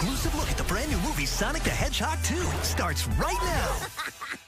exclusive look at the brand new movie Sonic the Hedgehog 2 starts right now.